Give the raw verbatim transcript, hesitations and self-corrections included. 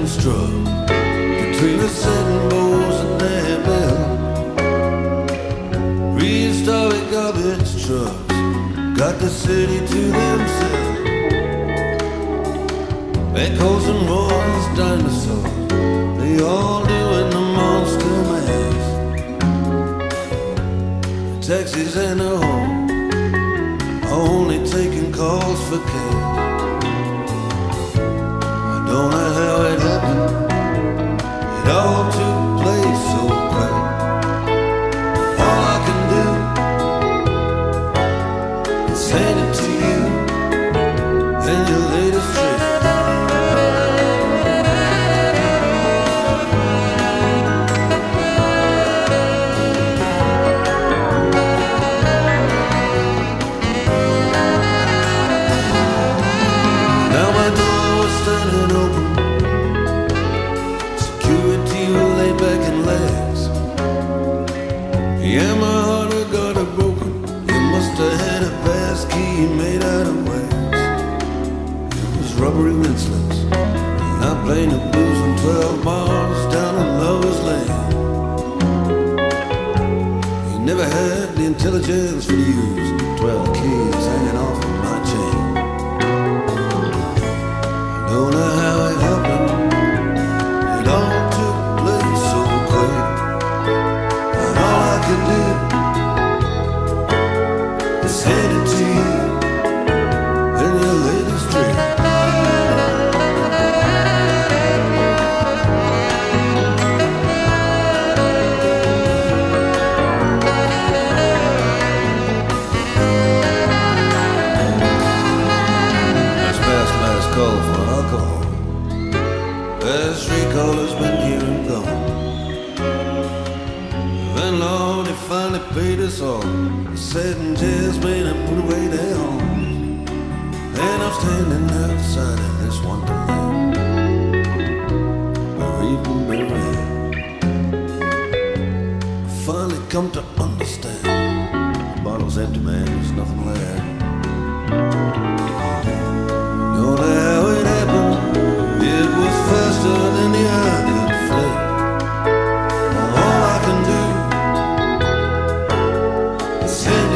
struck between the setting bows and their bell. Prehistoric garbage trucks got the city to themselves. Echoes and roars, dinosaurs, they all doing the monster mash. Taxis and the home are only taking calls for cash. I don't know how it happened, it all took place so quick. All I can do is hand it to you and your latest trick. Standing open, security will lay back in legs. Yeah, my heart had got it broken. You must have had a pass key made out of wax. It was robbery and insolence, not playing the blues on twelve bars down in Lover's Lane. You never had the intelligence for the use twelve keys hanging off of my chain. Don't know how it happened, it all took place so quick. And all I can do is hand it to you and your latest trick. That's past last call for alcohol. Last recall has been here and gone. Then Lord, he finally paid us all. He said and jazz made him put away their home. And I'm standing outside of this wonderland where even the rain. I finally come to understand. The bottle's empty, man, there's nothing left. Don't know how it happened, it was faster than the eye could flick. Now all I can do is send